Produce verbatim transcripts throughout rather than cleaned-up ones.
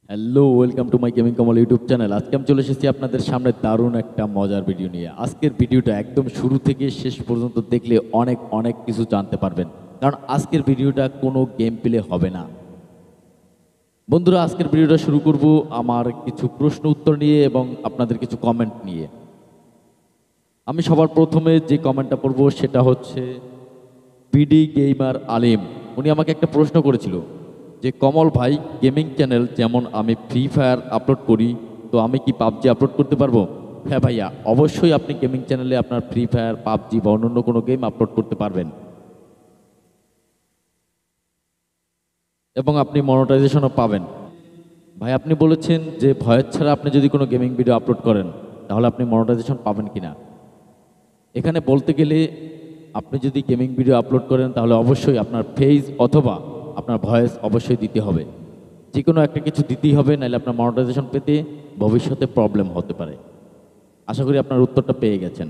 Hello, welcome to my gaming Kamal YouTube channel. আজকে আমি চলে এসেছি আপনাদের সামনে দারুণ একটা মজার ভিডিও নিয়ে। আজকের ভিডিওটা একদম শুরু থেকে শেষ পর্যন্ত দেখলে অনেক অনেক কিছু জানতে পারবেন, কারণ আজকের ভিডিওটা কোনো গেম প্লে হবে না। বন্ধুরা, আজকের ভিডিওটা শুরু করব আমার কিছু প্রশ্ন উত্তর নিয়ে এবং আপনাদের কিছু কমেন্ট নিয়ে। আমি সবার প্রথমে যে কমেন্টটা পড়ব সেটা হচ্ছে বিডি গেমার আলিম। উনি আমাকে একটা প্রশ্ন করেছিল যে, কমল ভাই, গেমিং চ্যানেল যেমন আমি ফ্রি ফায়ার আপলোড করি, তো আমি কি পাবজি আপলোড করতে পারবো? হ্যাঁ ভাইয়া, অবশ্যই আপনি গেমিং চ্যানেলে আপনার ফ্রি ফায়ার, পাবজি বা অন্য কোনো গেম আপলোড করতে পারবেন এবং আপনি মনিটাইজেশনও পাবেন। ভাই, আপনি বলেছেন যে ভয়েস ছাড়া আপনি যদি কোনো গেমিং ভিডিও আপলোড করেন তাহলে আপনি মনিটাইজেশন পাবেন কিনা। এখানে বলতে গেলে আপনি যদি গেমিং ভিডিও আপলোড করেন তাহলে অবশ্যই আপনার ফেস অথবা আপনার ভয়েস অবশ্যই দিতে হবে। যে কোনো একটা কিছু দিতেই হবে, নাহলে আপনার মনিটাইজেশন পেতে ভবিষ্যতে প্রবলেম হতে পারে। আশা করি আপনার উত্তরটা পেয়ে গেছেন।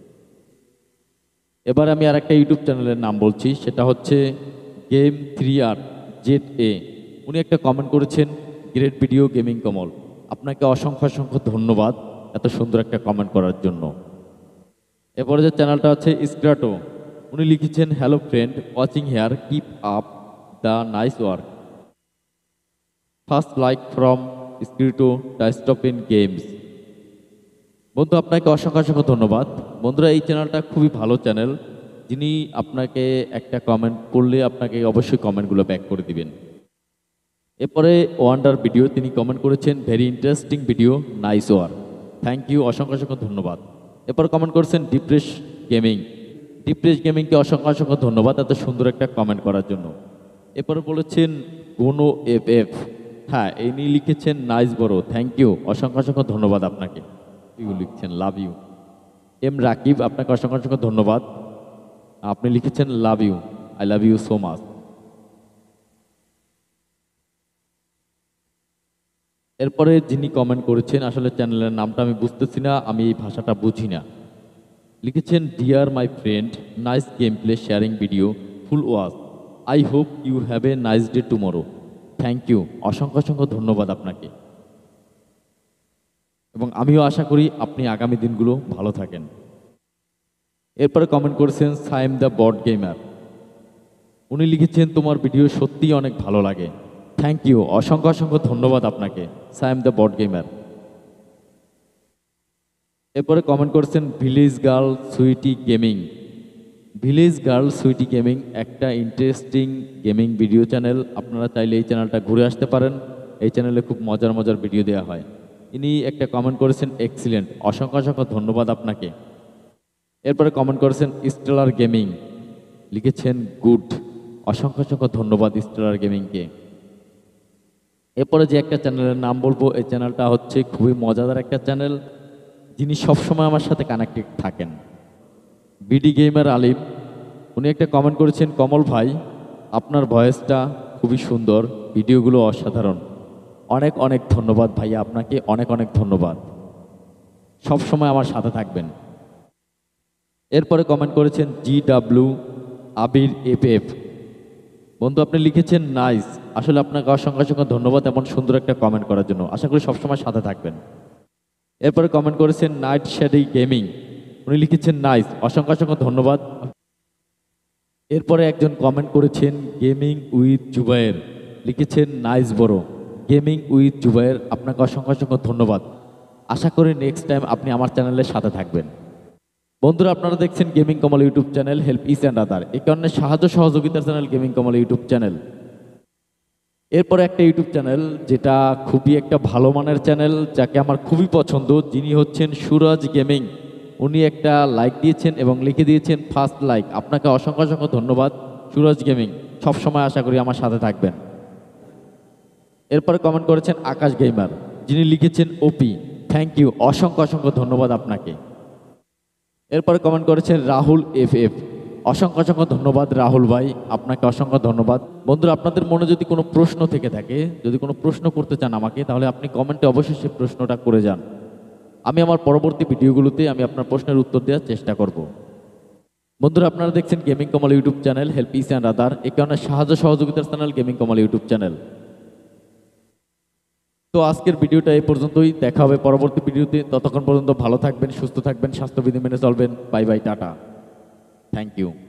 এবার আমি আর একটা ইউটিউব চ্যানেলের নাম বলছি, সেটা হচ্ছে game three R Z A. উনি একটা কমেন্ট করেছেন, গ্রেট ভিডিও গেমিং কমল। আপনাকে অসংখ্য অসংখ্য ধন্যবাদ এত সুন্দর একটা কমেন্ট করার জন্য। এরপরে যে চ্যানেলটা আছে স্ক্রাটো, উনি লিখেছেন, hello friend, watching here, keep up the nice work, first like from স্ক্রিটো ডাইস্টপিন গেমস। বন্ধু, আপনাকে অসংখ্য অসংখ্য ধন্যবাদ। বন্ধুরা, এই চ্যানেলটা খুবই ভালো চ্যানেল। যিনি আপনাকে একটা কমেন্ট করলে আপনাকে অবশ্যই কমেন্টগুলো ব্যাক করে দিবেন। এরপরে ওয়ান্ডার ভিডিও, তিনি কমেন্ট করেছেন, very interesting video, nice work, thank you, অসংখ্য অসংখ্য ধন্যবাদ। এরপর কমেন্ট করেছেন ডিপ্রেস গেমিং। ডিপ্রেস গেমিংকে অসংখ্য অসংখ্য ধন্যবাদ এত সুন্দর একটা কমেন্ট করার জন্য। এরপরে বলেছেন গোনো এফ এফ, হ্যাঁ ইনি লিখেছেন নাইস বড়, থ্যাংক ইউ, অসংখ্য অসংখ্য ধন্যবাদ আপনাকে। ইউ লিখছেন লাভ ইউ। এম রাকিব, আপনাকে অসংখ্য অসংখ্য ধন্যবাদ, আপনি লিখেছেন love you, I love you so much. এরপরে যিনি কমেন্ট করেছেন, আসলে চ্যানেলের নামটা আমি বুঝতেছি না, আমি এই ভাষাটা বুঝি না। লিখেছেন, dear my friend, nice game play sharing video, full watch, I hope you have a nice day tomorrow, thank you, অসংখ্য অসংখ্য ধন্যবাদ আপনাকে এবং আমিও আশা করি আপনি আগামী দিনগুলো ভালো থাকেন। এরপরে কমেন্ট করেছেন সাইম দ্য বট গেমার। উনি লিখেছেন, তোমার ভিডিও সত্যিই অনেক ভালো লাগে, থ্যাংক ইউ, অসংখ্য অসংখ্য ধন্যবাদ আপনাকে সাইম দ্য বট গেমার। এরপরে কমেন্ট করেছেন village girl sweetie gaming. Village girl sweetie gaming একটা ইন্টারেস্টিং গেমিং ভিডিও চ্যানেল, আপনারা চাইলে এই চ্যানেলটা ঘুরে আসতে পারেন। এই চ্যানেলে খুব মজার মজার ভিডিও দেওয়া হয়। ইনি একটা কমেন্ট করেছেন এক্সিলেন্ট, অসংখ্য অসংখ্য ধন্যবাদ আপনাকে। এরপরে কমেন্ট করেছেন স্টেলার গেমিং, লিখেছেন গুড, অসংখ্য অসংখ্য ধন্যবাদ স্টেলার গেমিংকে। এরপরে যে একটা চ্যানেলের নাম বলবো, এই চ্যানেলটা হচ্ছে খুবই মজাদার একটা চ্যানেল, যিনি সবসময় আমার সাথে কানেক্টেড থাকেন, বিডি গেমার আলিম। উনি একটা কমেন্ট করেছেন, কমল ভাই, আপনার ভয়েসটা খুবই সুন্দর, ভিডিওগুলো অসাধারণ, অনেক অনেক ধন্যবাদ ভাইয়া, আপনাকে অনেক অনেক ধন্যবাদ, সবসময় আমার সাথে থাকবেন। এরপরে কমেন্ট করেছেন G W Abir F F. বন্ধু, আপনি লিখেছেন নাইস, আসলে আপনাকে অসংখ্য অসংখ্য ধন্যবাদ এমন সুন্দর একটা কমেন্ট করার জন্য, আশা করি সবসময় সাথে থাকবেন। এরপরে কমেন্ট করেছেন নাইট শ্যাডি গেমিং, উনি লিখেছেন নাইস, অসংখ্য অসংখ্য ধন্যবাদ। এরপরে একজন কমেন্ট করেছেন গেমিং উইথ জুবায়ের, লিখেছেন নাইস বড়, গেমিং উইথ জুবায়ের, আপনাকে অসংখ্য অসংখ্য ধন্যবাদ, আশা করি নেক্সট টাইম আপনি আমার চ্যানেলের সাথে থাকবেন। বন্ধুরা, আপনারা দেখছেন gaming Kamal YouTube channel, help is and other, এই কারণে সাহায্য সহযোগিতার channel gaming Kamal YouTube channel. এরপরে একটা ইউটিউব চ্যানেল যেটা খুবই একটা ভালো মানের চ্যানেল, যাকে আমার খুবই পছন্দ, যিনি হচ্ছেন সুরাজ গেমিং। উনি একটা লাইক দিয়েছেন এবং লিখে দিয়েছেন ফার্স্ট লাইক, আপনাকে অসংখ্য অসংখ্য ধন্যবাদ সুরাজ গেমিং, সবসময় আশা করি আমার সাথে থাকবেন। এরপরে কমেন্ট করেছেন আকাশ গেমার, যিনি লিখেছেন ওপি, থ্যাংক ইউ, অসংখ্য অসংখ্য ধন্যবাদ আপনাকে। এরপরে কমেন্ট করেছেন রাহুল এফ এফ, অসংখ্য অসংখ্য ধন্যবাদ রাহুল ভাই, আপনাকে অসংখ্য ধন্যবাদ। বন্ধুরা, আপনাদের মনে যদি কোনো প্রশ্ন থেকে থাকে, যদি কোনো প্রশ্ন করতে চান আমাকে, তাহলে আপনি কমেন্টে অবশ্যই সেই প্রশ্নটা করে যান। আমি আমার পরবর্তী ভিডিওগুলোতে আমি আপনার প্রশ্নের উত্তর দেওয়ার চেষ্টা করব। বন্ধুরা, আপনারা দেখছেন gaming Kamal YouTube channel, help is and other, এই কারণে সাহায্য সহযোগিতার channel gaming Kamal YouTube channel. তো আজকের ভিডিওটা এই পর্যন্তই, দেখা হবে পরবর্তী ভিডিওতে। ততক্ষণ পর্যন্ত ভালো থাকবেন, সুস্থ থাকবেন, স্বাস্থ্যবিধি মেনে চলবেন। Bye bye, tata, thank you.